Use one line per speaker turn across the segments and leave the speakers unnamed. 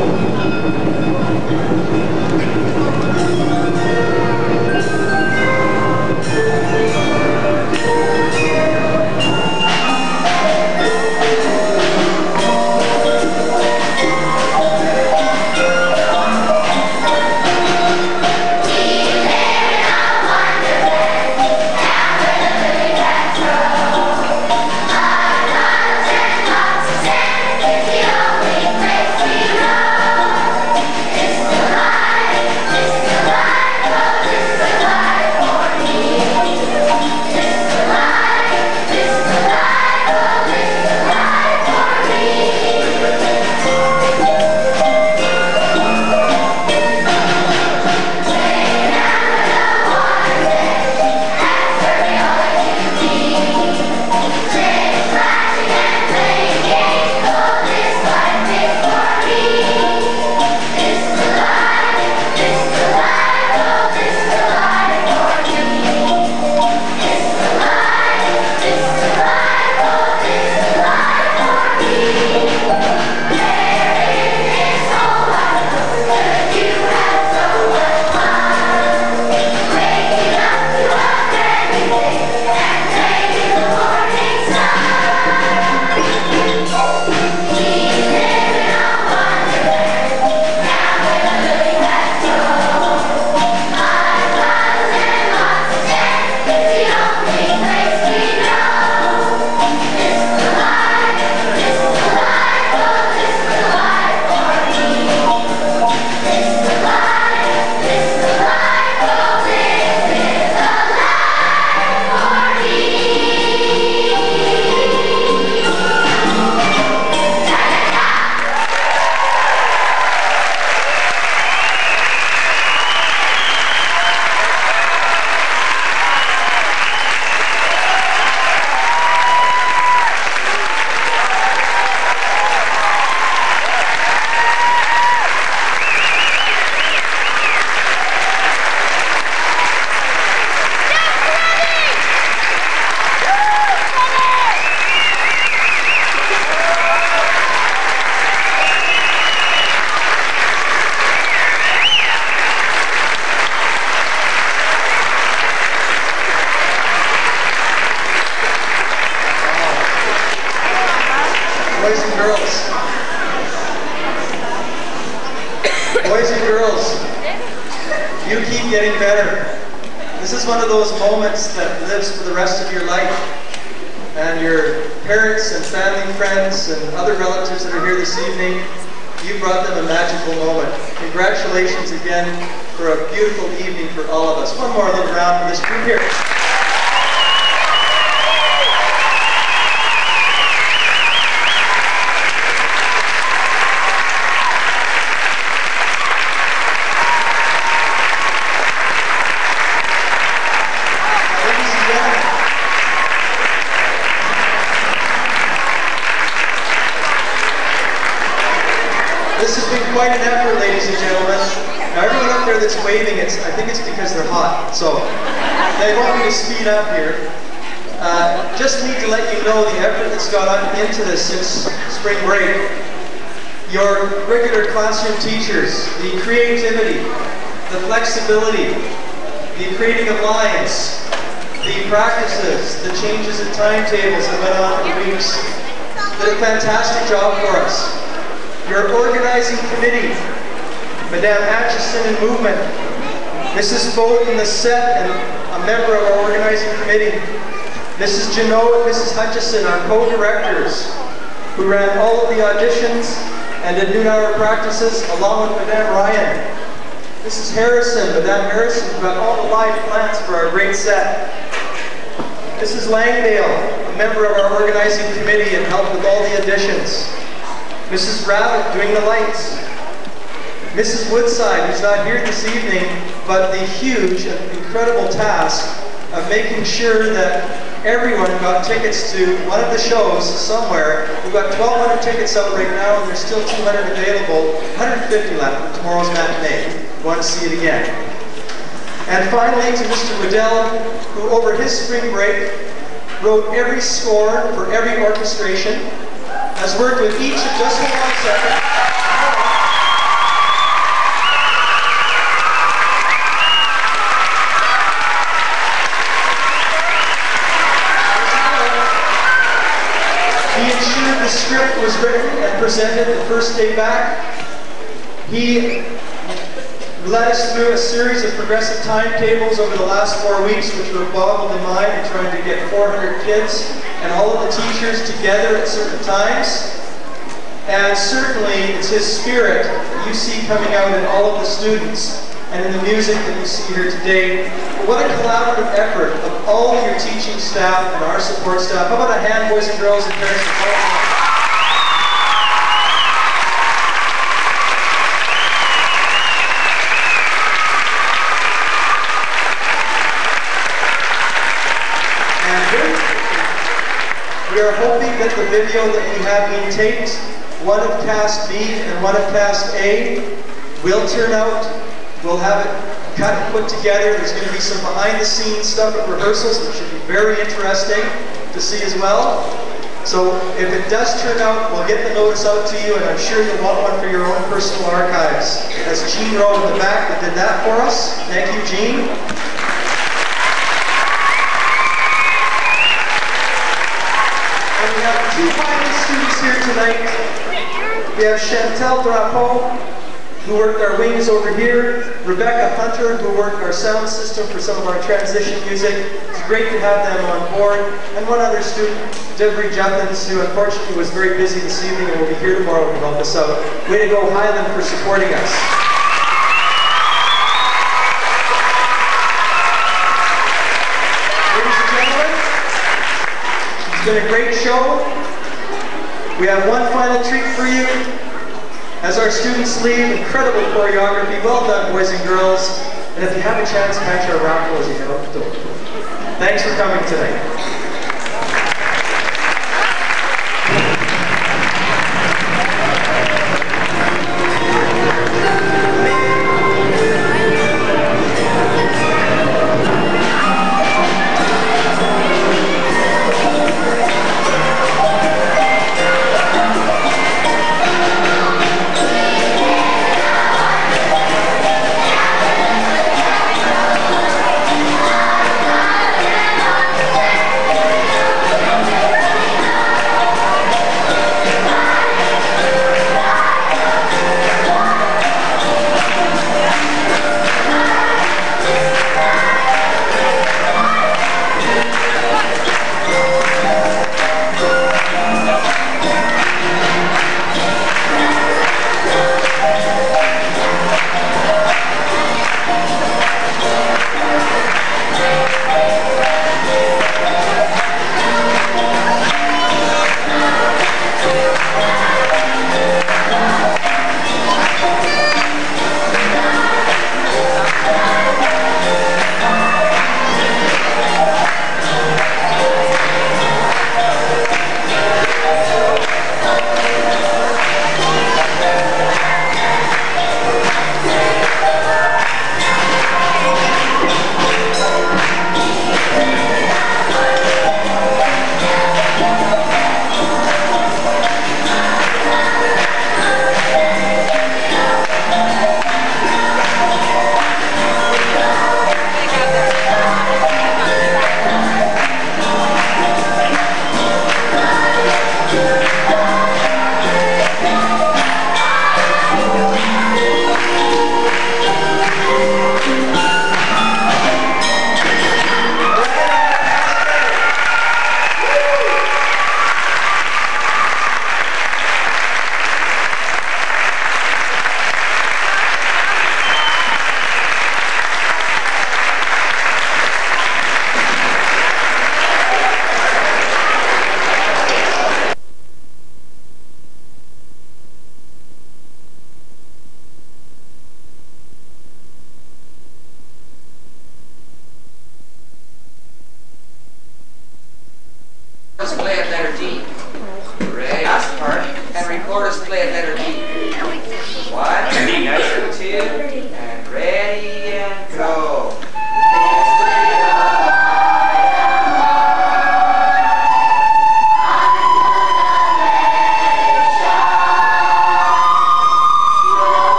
Boys and girls, you keep getting better. This is one of those moments that lives for the rest of your life. And your parents and family friends and other relatives that are here this evening, you brought them a magical moment. Congratulations again for a beautiful evening for all of us. One more little round for this group here. This has been quite an effort, ladies and gentlemen. Now everyone up there that's waving, I think it's because they're hot. So they want me to speed up here. Just need to let you know the effort that's gone into this since spring break. Your regular classroom teachers, the creativity, the flexibility, the creating of lines, the practices, the changes in timetables that went on for weeks, did a fantastic job for us. Your organizing committee, Madame Atchison in movement, Mrs. Fote in the set and a member of our organizing committee, Mrs. Janot and Mrs. Hutchison, our co-directors, who ran all of the auditions and did noon-hour practices, along with Madame Ryan, Mrs. Harrison, Madame Harrison, who got all the live plans for our great set, Mrs. Langdale, a member of our organizing committee and helped with all the auditions, Mrs. Rabbit doing the lights, Mrs. Woodside, who's not here this evening, but the huge and incredible task of making sure that everyone got tickets to one of the shows somewhere. We've got 1,200 tickets out right now, and there's still 200 available, 150 left for tomorrow's matinee. We want to see it again. And finally, to Mr. Waddell, who over his spring break wrote every score for every orchestration, has worked with each of just 1 second. first day back. He led us through a series of progressive timetables over the last 4 weeks, which were boggled in mind in trying to get 400 kids and all of the teachers together at certain times. And certainly it's his spirit that you see coming out in all of the students and in the music that you see here today. But what a collaborative effort of all of your teaching staff and our support staff. How about a hand, boys and girls and parents, for all of them? We are hoping that the video that we have being taped, one of Cast B and one of Cast A, will turn out. We'll have it cut and put together. There's going to be some behind-the-scenes stuff at rehearsals, which should be very interesting to see as well. So if it does turn out, we'll get the notice out to you, and I'm sure you'll want one for your own personal archives. That's Jean Rowe in the back that did that for us. Thank you, Jean. We have 2 finalist students here tonight. We have Chantal Drapeau, who worked our wings over here. Rebecca Hunter, who worked our sound system for some of our transition music. It's great to have them on board. And one other student, Deborah Juffins, who unfortunately was very busy this evening and will be here tomorrow to help us out. Way to go, Highland, for supporting us. It's been a great show. We have one final treat for you. As our students leave, incredible choreography. Well done, boys and girls. And if you have a chance, catch our raffle as you head out the door. Thanks for coming tonight.
Play at letter D. Ready? Last part. And recorders play at letter D. 1, 2, and ready and go.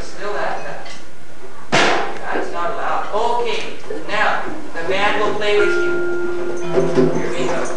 Everybody's still at that. That's not allowed. Okay, now the band will play with you. Here we go.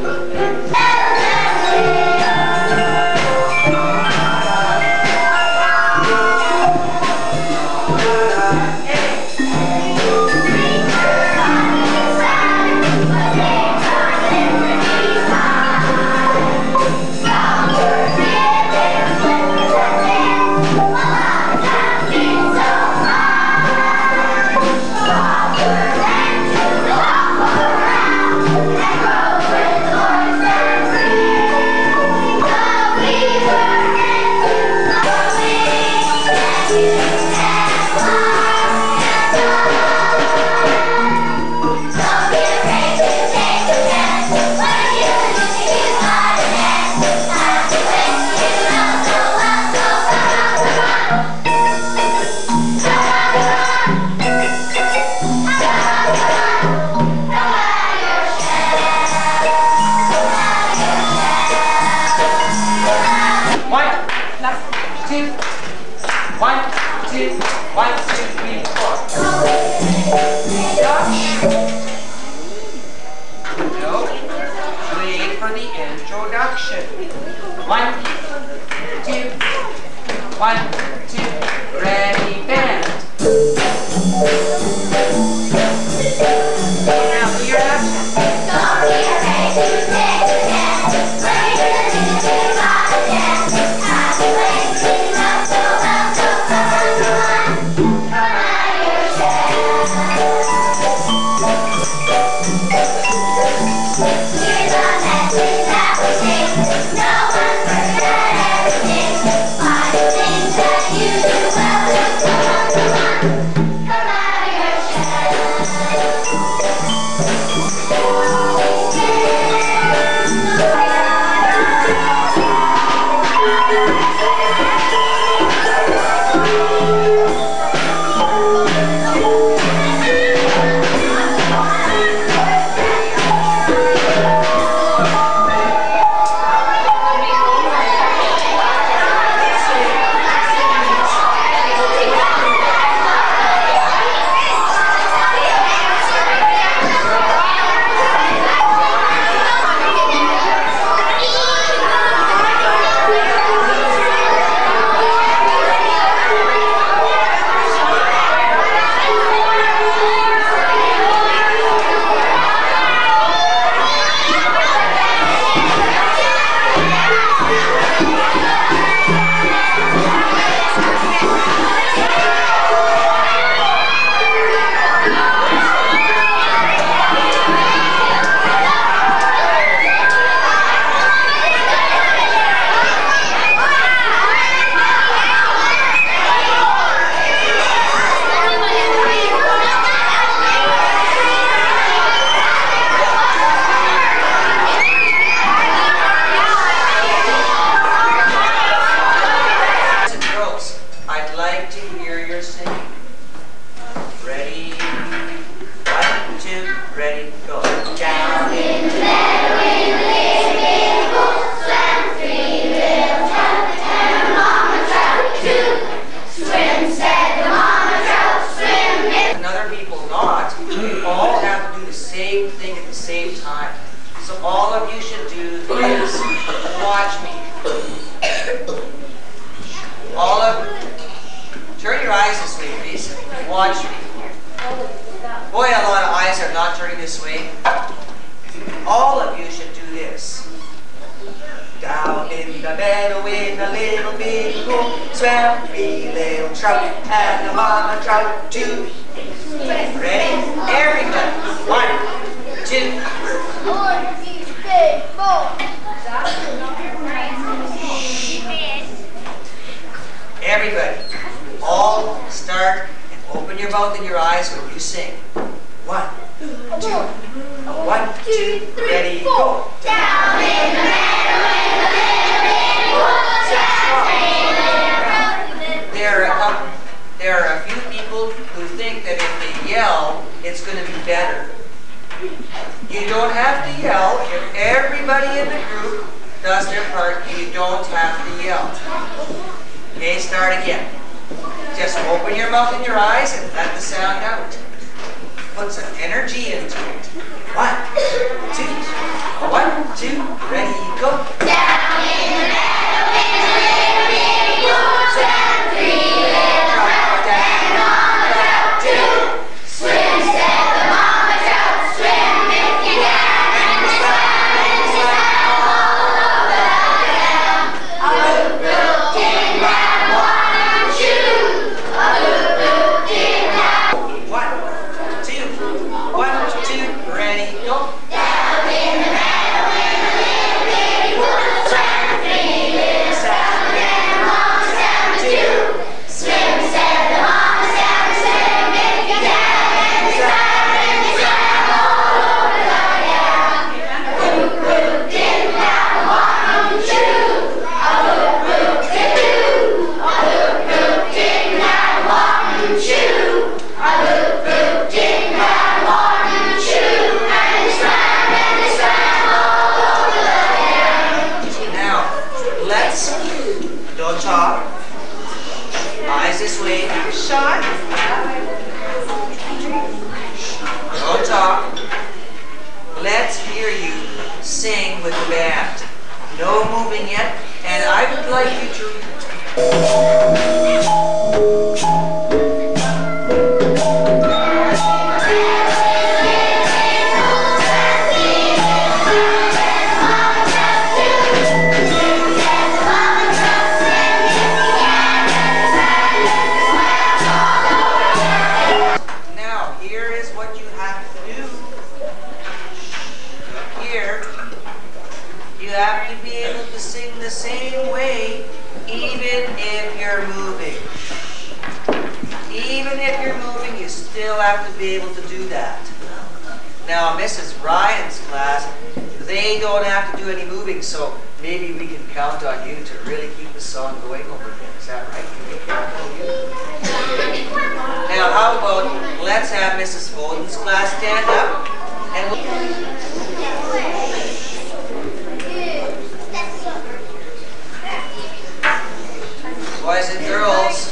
Everybody, all start and open your mouth and your eyes when you sing. 1, 2, 1, 2, 3, ready, go.
Down in the meadow in the little woods,
there are a few people who think that if they yell, it's going to be better. You don't have to yell. If everybody in the group does their part, you don't have to yell. Okay, start again. Just open your mouth and your eyes and let the sound out. Put some energy into it. 1, 2, 1, 2, ready, go.
Down in the meadow is a little bitty goose and 3 little trout and Mama trout too. Swim, said the Mama trout, swim if you can, and swam all over the dam. A hoop did that one shoe. A hoop did that.
1, 2, 1, 2, ready, go.
Down in the meadow is a little bitty goose and 3 little trout and Mama trout too. Swim, said the Mama trout, swim if you can, and swam all over the dam. A hoop did that one shoe. A hoop did do. A hoop did that one shoe. A hoop did that one shoe. And it swam all over the dam.
Now, let's, don't talk. Eyes this way. Shut. Don't talk. Let's hear you sing with the band. No moving yet, and I would like you to Now, here is what you have to do. Here, you have to be able to sing the same way, even if you're moving. Even if you're moving, you still have to be able to do that. Now, Mrs. Ryan's class, they don't have to do any moving, so maybe we can count on you to really keep the song going over again. Is that right? Can we count on you? Now, how about let's have Mrs. Foden's class stand up and boys and girls,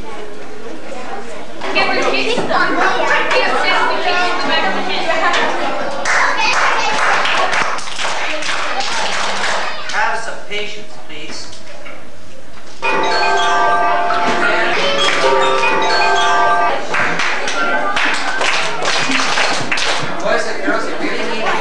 have some patience, please. Boys and girls, you really need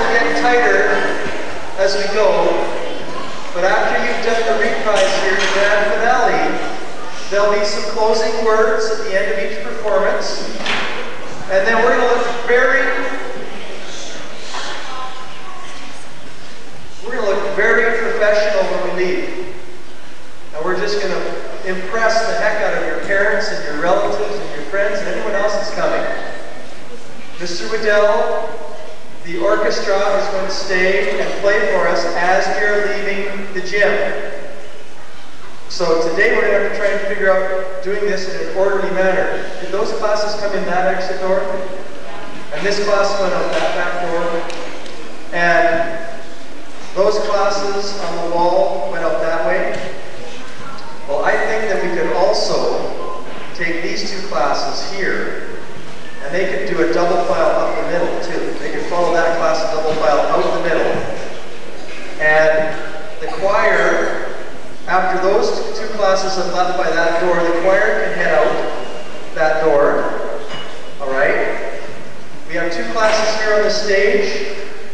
will get tighter as we go, but after you've done the reprise here, the grand finale, there'll be some closing words at the end of each performance, and then we're going to look very professional when we leave. And we're just going to impress the heck out of your parents and your relatives and your friends and anyone else that's coming. Mr. Waddell, the orchestra is going to stay and play for us as we are leaving the gym. So today we're going to have to try and figure out doing this in an orderly manner. Did those classes come in that exit door? And this class went out that back door? And those classes on the wall went out that way? Well, I think that we could also take these two classes here, and they could do a double file up the middle too. They could follow that class and double file out the middle. And the choir, after those two classes have left by that door, the choir can head out that door. All right? We have two classes here on the stage.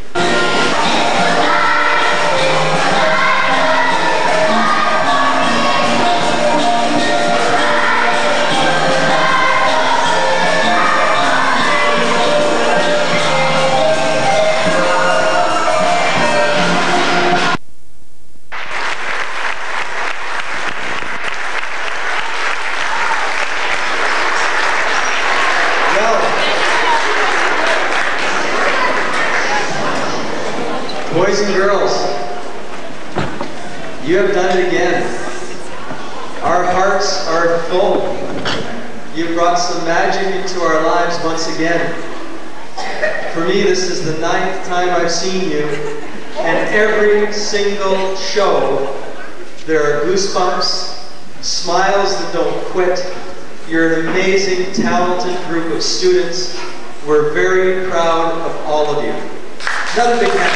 Boys and girls, you have done it again. Our hearts are full. You've brought some magic into our lives once again. For me, this is the 9th time I've seen you, and every single show, there are goosebumps, smiles that don't quit. You're an amazing, talented group of students. We're very proud of all of you. Another big hand.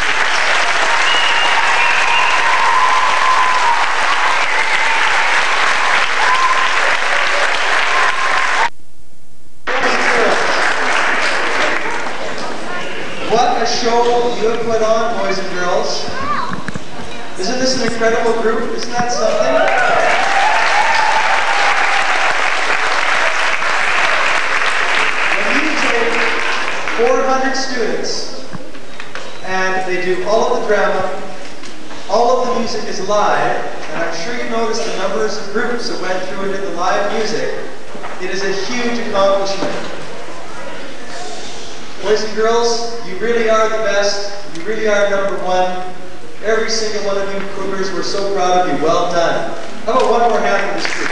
What a show you have put on, boys and girls. Isn't this an incredible group? Isn't that something? When you take 400 students and they do all of the drama, all of the music is live, and I'm sure you noticed the numbers of groups that went through and did the live music, it is a huge accomplishment. Boys and girls, you really are the best. You really are number one. Every single one of you Cougars, we're so proud of you. Well done. How about one more hand for this group?